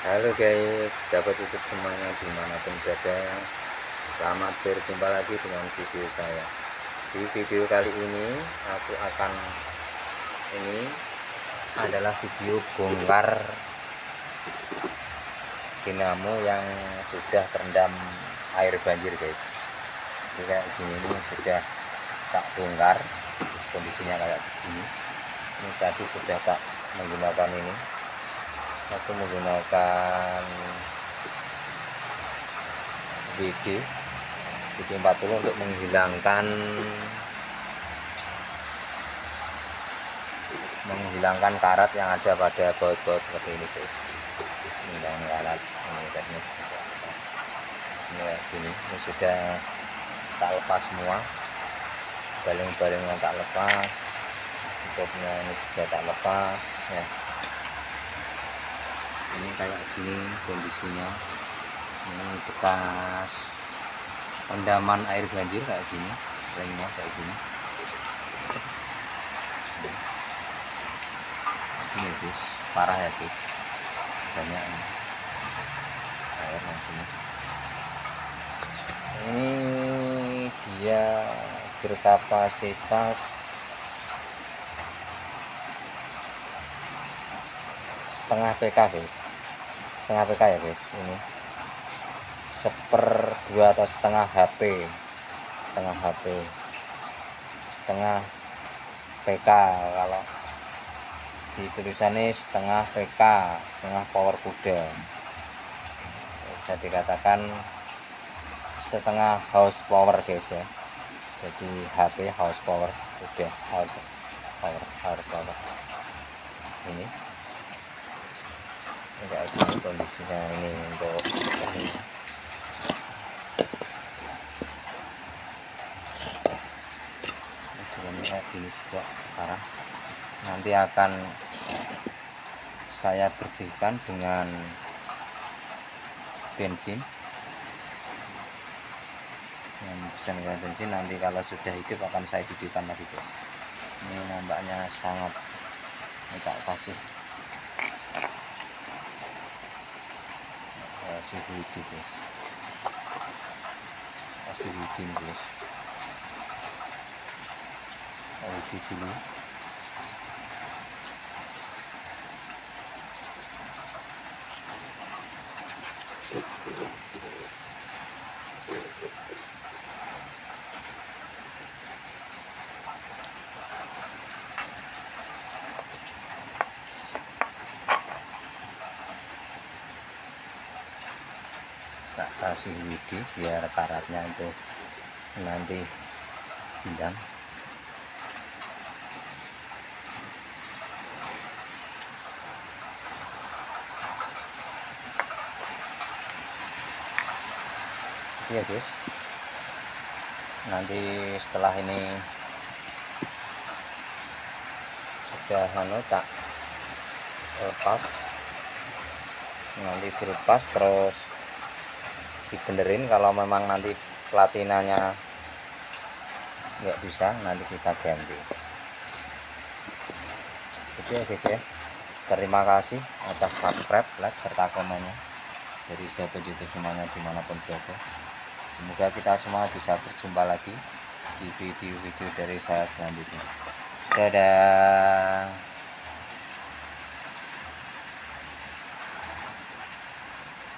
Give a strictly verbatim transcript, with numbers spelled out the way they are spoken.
Halo guys, sahabat YouTube semuanya dimanapun berada. Selamat berjumpa lagi dengan video saya. Di video kali ini aku akan ini adalah video bongkar dinamo yang sudah terendam air banjir guys. Jadi kayak gini ini sudah tak bongkar, kondisinya kayak begini. Ini tadi sudah tak menggunakan ini. Aku menggunakan W D W D empat puluh untuk menghilangkan menghilangkan karat yang ada pada baut-baut seperti ini guys. Menghilangkan karat ini teknik ini kayak gini. Ini sudah tak lepas semua, baling-baling yang tak lepas, tutupnya ini juga tak lepas ya. Ini kayak gini kondisinya. Ini bekas rendaman air banjir kayak gini, ringnya kayak gini. Ini guys, parah ya guys, banyak ini air yang sini. Ini dia berkapasitas setengah P K guys, setengah P K ya guys. Ini seper dua atau setengah H P, setengah H P, setengah P K. Kalau di tulisannya setengah P K, setengah power kuda, bisa dikatakan setengah horsepower guys ya. Jadi H P horsepower, udah horse power, horsepower ini. Ini kayak gini kondisinya ini untuk ini. Ini kayak gini juga parah. Nanti akan saya bersihkan dengan bensin, dengan dengan bensin. Nanti kalau sudah hidup akan saya videokan lagi guys. Ini nampaknya sangat, ini tak kasih kasih hidup guys, kasih bikin guys. Isi dulu. Tak kasih widi biar karatnya itu nanti hilang. Ya guys, nanti setelah ini sudah anu tak lepas, nanti dilepas terus dibenerin. Kalau memang nanti platinanya nggak bisa, nanti kita ganti. Itu ya guys ya. Terima kasih atas subscribe, like, serta komennya dari sahabat YouTube semuanya dimanapun berada. Semoga kita semua bisa berjumpa lagi di video-video dari saya selanjutnya. Dadah.